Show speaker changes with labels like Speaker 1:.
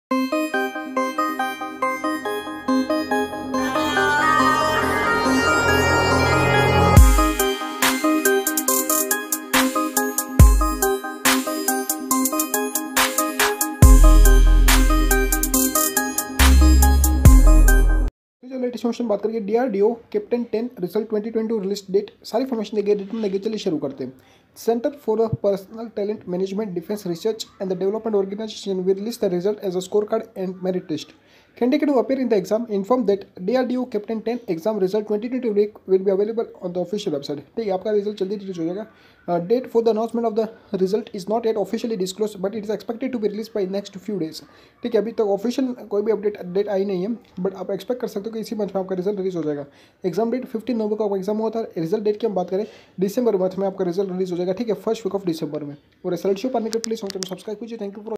Speaker 1: जो latest information बात करेंगे DRDO captain 10 result 2022 release date सारी इन्फॉर्मेशन देंगे रिटर्न देंगे। चलिए शुरू करते हैं। Centre for personal talent management defence research and the development organisation will release the result as a scorecard and merit test. Candidate who appear in the exam inform that DRDO Captain 10 exam result 2020 will be available on the official website. ठीक है, आपका result जल्दी release हो जाएगा। Date for the announcement of the result is not yet officially disclose but it is expected to be release by next few days. ठीक है, अभी तक ऑफिशियल कोई भी अपडेट डेट आई नहीं है, बट आप एक्सपेक्ट कर सकते हो कि इसी मंथ में आपका रिजल्ट रिलीज हो जाएगा। एग्जाम डेट 15 नवंबर को आपका एग्जाम हुआ था। रिजल्ट डेट की हम बात करें दिसंबर मंथ में आपका रिजल्ट रिलीज हो जाएगा। ठीक है, फर्स्ट वीक ऑफ दिसंबर में। और रिजल्ट शो पाने के लिए प्लीज सब्सक्राइब कीजिए। Thank you for